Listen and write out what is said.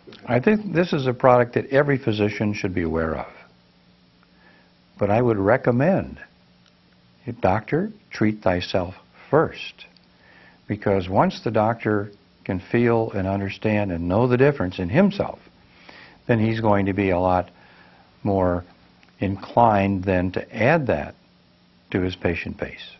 I think this is a product that every physician should be aware of. But I would recommend, doctor, treat thyself first. Because once the doctor can feel and understand and know the difference in himself, then he's going to be a lot more inclined then to add that to his patient base.